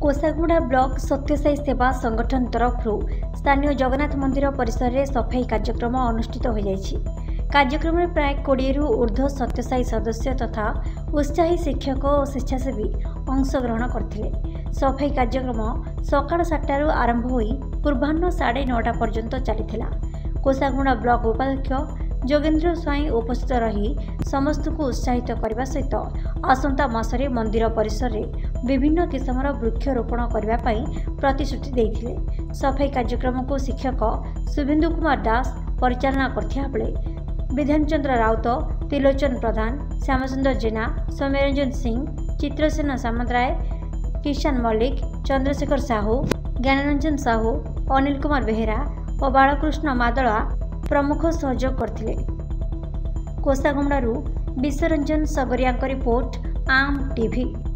Kosaguda block Sathya Sai सेवा संगठन तरफ स्थानीय जगन्नाथ मंदिर परिसर में सफाई कार्यक्रम अनुष्ठित हो जाइछि। कार्यक्रम में प्राय 20 रु ऊर्ध्व सत्यसाई सदस्य तथा उत्साही शिक्षक और स्वेच्छासेवी अंशग्रहण करथिले। सफाई कार्यक्रम सकाळ 7 आरंभ होई पूर्वाह्न 9:30 पर्यंत चलीथिला। कोसागुड़ा ब्लॉक उपाध्यक्ष जोगेन्द्र स्वाई उपस्थित रही समस्त को उत्साहित करने सहित आसंता मासरे मंदिर परिसर में विभिन्न किस्मर वृक्षरोपण करने प्रतिश्रुति देइथिले। सफाई कार्यक्रम को शिक्षक शुभेन्दु कुमार दास परिचालना करथिया बेले विधानचंद्र राउत, त्रिलोचन प्रधान, श्यामसुंदर जेना, सौम्यरंजन सिंह, चित्रसेन सामंतराय, किशन मल्लिक, चंद्रशेखर साहू, ज्ञानरंजन साहू, अनिल कुमार बेहेरा और बालकृष्ण मादला प्रमुख सहयोग करथिले। कोसागुड़ारू विश्वरंजन सगरिया रिपोर्ट आम टीवी।